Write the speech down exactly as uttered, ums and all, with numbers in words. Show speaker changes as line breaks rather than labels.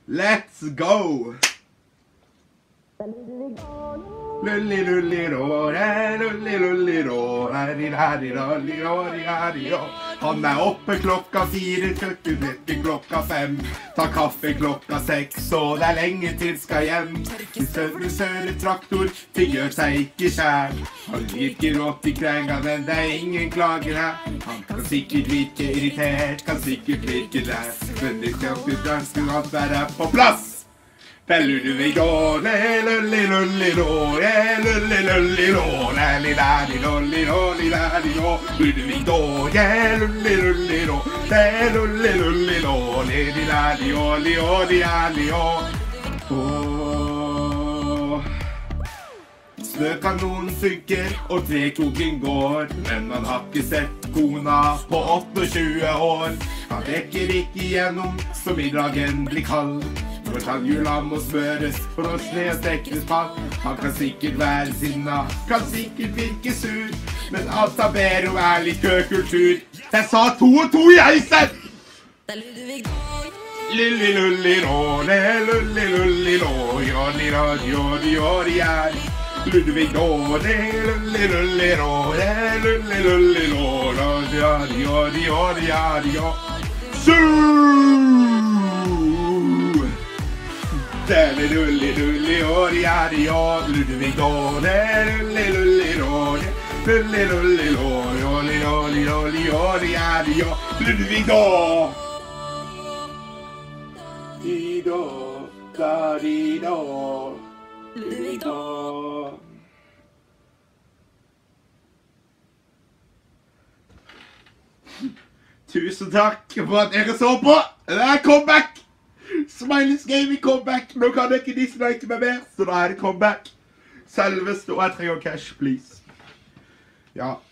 Let's go! Lulli lulli rå, lulli lulli rå, han er oppe klokka fire, kjøkken klokka fem. Ta kaffe klokka seks, og det er lenge til skal hjem. Til større søre traktor, det gjør seg ikke skjær. Han virker rått i krenga, men det er ingen klager her. Han kan sikkert virke irritert, kan sikkert virke der. Men det skal ikke ganske godt være på plass. Lulli lulli lulli lulli lulli lulli lulli lulli lulli lulli lulli lulli lulli lulli. Snøkanonen funker og trekokeren går, men han har ikke sett kona på tjueåtte år. Han rekker ikke gjennom så middagen blir kald. Når tannhjula må smøres for å sne og steknes pall. Han kan sikkert være sinna, kan sikkert virke sur, men alt av Bero er litt køkultur. Jeg sa to og to i eisen! Lulli lulli rå, lulli lulli rå, jolli rå, jolli jolli er. Ludvig Dårlig, lulli lulli rå, lulli lulli rå, jolli jolli jolli jolli jolli. Lulli lulli lulli åri er i år, Ludvig Dårlig, lulli lulli råri, lulli lulli råri, åri åri åri åri er i år, Ludvig Dårlig. Di-da, da-di-da, Ludvig Dårlig. Tusen takk for at dere så på. Det er comeback. Smileys Gaming comeback. Nå kan jeg ikke dislike meg mer, så da er det comeback. Selveste, og jeg trenger cash, please. Ja.